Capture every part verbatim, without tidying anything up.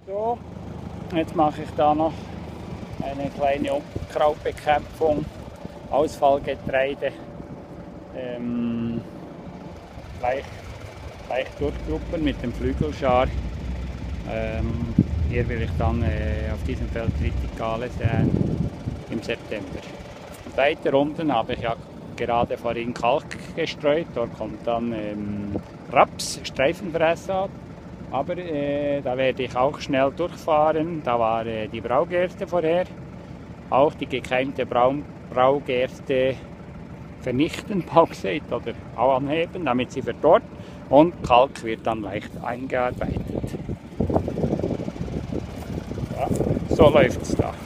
So, jetzt mache ich da noch eine kleine Unkrautbekämpfung, Ausfallgetreide, ähm, leicht, leicht durchgruppen mit dem Flügelschar. Ähm, hier will ich dann äh, auf diesem Feld Triticale säen im September. Und weiter unten habe ich ja gerade vorhin Kalk gestreut, dort kommt dann ähm, Raps, Streifenfresser. Aber äh, da werde ich auch schnell durchfahren. Da war äh, die Braugerste vorher. Auch die gekeimte Brau Braugerste vernichten, Bauxit oder auch anheben, damit sie verdorrt. Und Kalk wird dann leicht eingearbeitet. Ja, so läuft es da.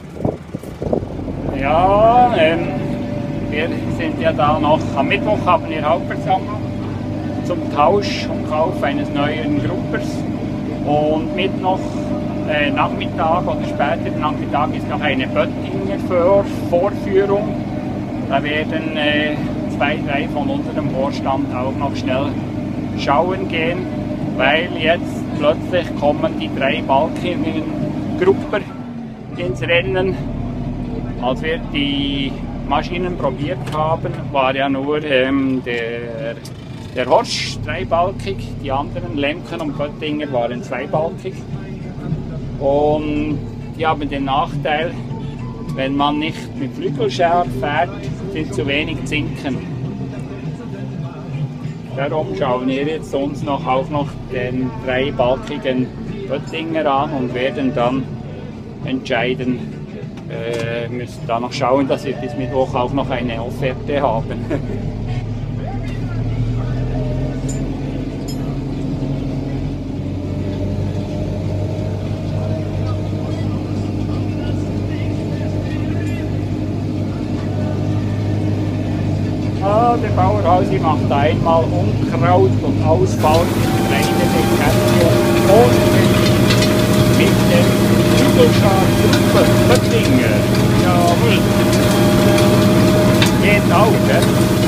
Ja, ähm, wir sind ja da noch. Am Mittwoch haben wir Hauptversammlung zum Tausch und Kauf eines neuen Gruppers. Und mit noch äh, Nachmittag oder später Nachmittag ist noch eine Böttinger Vor Vorführung. Da werden äh, zwei, drei von unserem Vorstand auch noch schnell schauen gehen, weil jetzt plötzlich kommen die drei balkigen Grupper ins Rennen. Als wir die Maschinen probiert haben, war ja nur ähm, der Der Horsch dreibalkig, die anderen Lemken und Böttinger waren zweibalkig. Und die haben den Nachteil, wenn man nicht mit Flügelschar fährt, sind zu wenig Zinken. Darum schauen wir jetzt uns noch auch noch den dreibalkigen Böttinger an und werden dann entscheiden, äh, müssen da noch schauen, dass wir bis Mittwoch auch noch eine Offerte haben. Ah, der Bauerhausi macht einmal Unkraut und Ausfall Getreidebekämpfung mit dem Flügelschar Böttinger. Jawohl. Geht auch, ne?